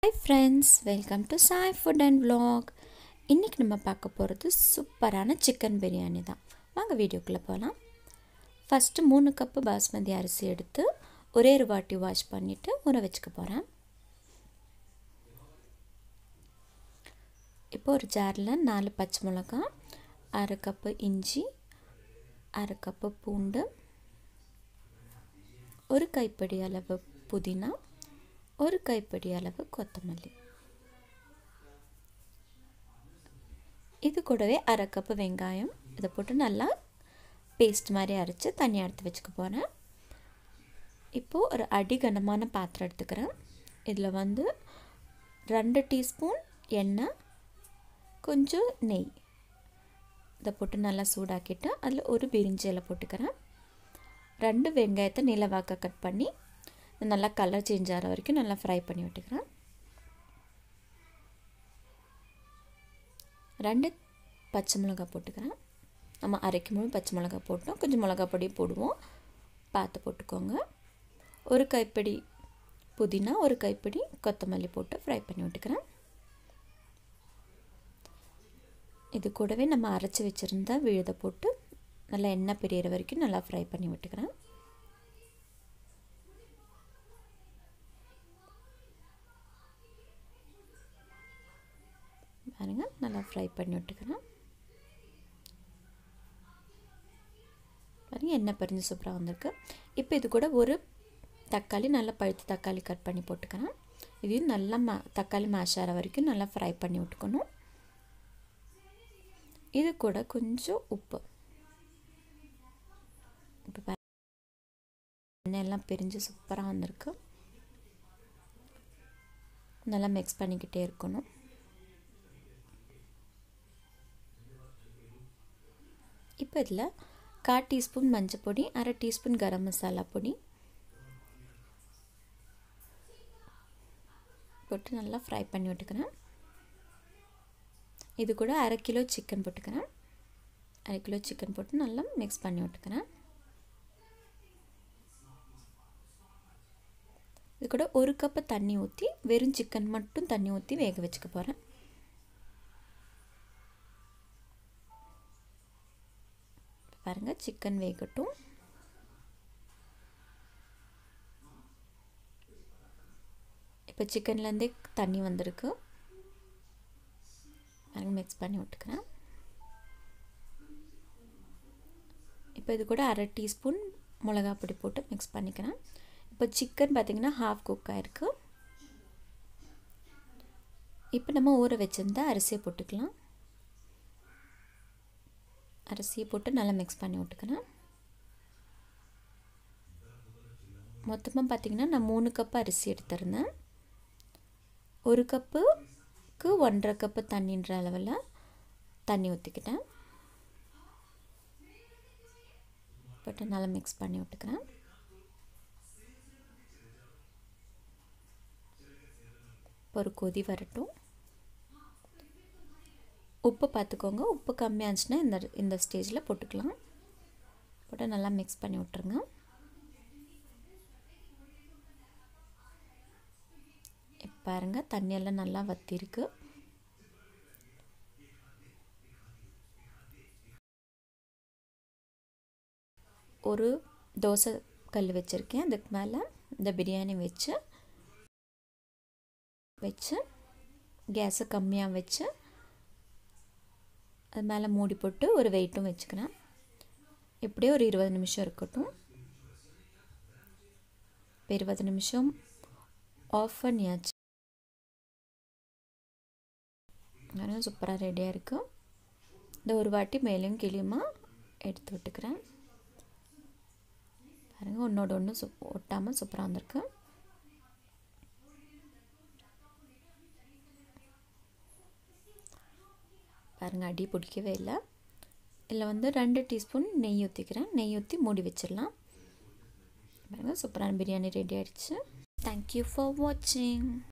Hi friends, welcome to Sai Food and Vlog. இன்னைக்கு நம்ம பார்க்க போறது சூப்பரான சிக்கன் பிரியாணி தான். வாங்க வீடியோக்குள்ள போலாம். ஃபர்ஸ்ட் 3 கப் பாஸ்மதி அரிசி எடுத்து ஒரே ஒரு வாட்டி வாஷ் பண்ணிட்டு ஊற வெச்சுக்க போறேன். இப்போ ஒரு ஜார்ல 4 பச்சை மிளகாய், 1/2 கப் இஞ்சி, 1/2 கப் பூண்டு, ஒரு கைப்பிடி அளவு புதினா, ஒரு கைப்பிடி அளவு கொத்தமல்லி. இது கூடவே 1/2 கப் வெங்காயம் இத போட்டு நல்லா பேஸ்ட் மாதிரி அரைச்சு தனியா எடுத்து வெச்சுக்க போறேன். இப்போ ஒரு அடி கனமான பாத்திரம் எடுத்துக்கறேன். இதுல வந்து 2 டீஸ்பூன் எண்ணெய், கொஞ்சம் நெய் இத போட்டு நல்லா சூடாக்கிட்டு அதுல ஒரு பிரிஞ்சி இலை போட்டுக்கறேன். 2 வெங்காயத்தை நீளவாக்க கட் பண்ணி நல்லா கலர் சேஞ்ச் ஆற வரைக்கும் நல்லா ஃப்ரை பண்ணி விட்டுக்கறேன். 2 பச்சை மிளகாய் போட்டுக்கறேன். நம்ம அரைக்கும்போது பச்சை மிளகாய் போட்டோம். கொஞ்சம் மிளகாய் பொடி போடுவோம். பார்த்து போட்டுக்கோங்க. ஒரு கைப்பிடி புதினா, ஒரு கைப்பிடி கொத்தமல்லி போட்டு ஃப்ரை பண்ணி விட்டுக்கறேன். இது கூடவே நம்ம அரைச்சு வச்சிருந்த விழுதை போட்டு நல்லா எண்ணெய் பிரியற வரைக்கும் நல்லா ஃப்ரை பண்ணி விட்டுக்கறேன். பாருங்க நல்லா ஃப்ரை பண்ணி விட்டுக்கறேன். பாருங்க எண்ணெய் பிரிஞ்சு சூப்பரா வந்திருக்கு. இப்போ இது கூட ஒரு தக்காளி, நல்ல பழுத்த தக்காளி கட் பண்ணி போட்டுக்கறேன். இதையும் நல்லா தக்காளி மேஷ் ஆற வரைக்கும் நல்லா ஃப்ரை பண்ணி விட்டுக்கணும். இது கூட கொஞ்சம் உப்பு. இப்போ எண்ணெய் எல்லாம் பிரிஞ்சு சூப்பரா வந்திருக்கு. நல்லா மிக்ஸ் பண்ணிக்கிட்டே இருக்கணும். இப்போ இதில் 1/4 டீஸ்பூன் மஞ்சள் பொடி, 1/2 டீஸ்பூன் கரம் மசாலா பொடி போட்டு நல்லா ஃப்ரை பண்ணி விட்டுக்கிறேன். இது கூட 1/2 கிலோ சிக்கன் போட்டுக்கிறேன். 1/2 கிலோ சிக்கன் போட்டு நல்லா மிக்ஸ் பண்ணி விட்டுக்கிறேன். இது கூட 1 கப் தண்ணி ஊற்றி வெறும் சிக்கன் மட்டும் தண்ணி ஊற்றி வேக வச்சுக்க போகிறேன். பாருங்க சிக்கன் வேகட்டும். இப்போ சிக்கன்ல இருந்தே தண்ணி வந்திருக்கு. பாருங்க மிக்ஸ் பண்ணி விட்டுக்கிறேன். இப்போ இது கூட 1/2 டீஸ்பூன் மிளகாய் பொடி போட்டு மிக்ஸ் பண்ணிக்கிறேன். இப்போ சிக்கன் பார்த்தீங்கன்னா ஹாஃப் குக் ஆயிருக்கு. இப்போ நம்ம ஊற வச்சிருந்த அரிசியை போட்டுக்கலாம். அரிசியை போட்டு நல்லா மிக்ஸ் பண்ணி விட்டுக்கிறேன். மொத்தமாக பார்த்தீங்கன்னா நான் 3 கப் அரிசி எடுத்திருந்தேன். 1 கப்புக்கு 1/2 கப் தண்ணின்ற அளவில் தண்ணி ஊற்றிக்கிட்டேன். போட்டு நல்லா மிக்ஸ் பண்ணி விட்டுக்கிறேன். ஒரு கொதி வரட்டும். உப்பு பார்த்துக்கோங்க. உப்பு கம்மியாக இருந்துச்சுன்னா இந்த ஸ்டேஜில் போட்டுக்கலாம். போட்டு நல்லா மிக்ஸ் பண்ணி விட்டுருங்க. இப்போ பாருங்கள் தண்ணியெல்லாம் நல்லா வற்றிருக்கு. ஒரு தோசை கல் வச்சுருக்கேன். அதுக்கு மேலே இந்த பிரியாணி வச்சு கேஸை கம்மியாக வச்சு அது மேலே மூடி போட்டு ஒரு வெயிட்டும் வச்சுக்கிறேன். இப்படியே ஒரு 20 நிமிஷம் இருக்கட்டும். இப்போ 20 நிமிஷம் ஆஃப் பண்ணியாச்சு. அதனால் சூப்பராக ரெடியாக இருக்குது. இந்த ஒரு வாட்டி மேலேயும் கிளியுமா எடுத்து விட்டுக்கிறேன். பாருங்கள் ஒன்றோட ஒன்று ஒட்டாமல் சூப்பராக வந்திருக்கு. பாருங்கள் அடி பிடிக்கவே இல்லை. இதில் வந்து 2 டீஸ்பூன் நெய் ஊற்றிக்கிறேன். நெய் ஊற்றி மூடி வச்சிடலாம். பாருங்கள் சூப்பரான பிரியாணி ரெடி ஆகிடுச்சு. தேங்க்யூ ஃபார் வாட்சிங்.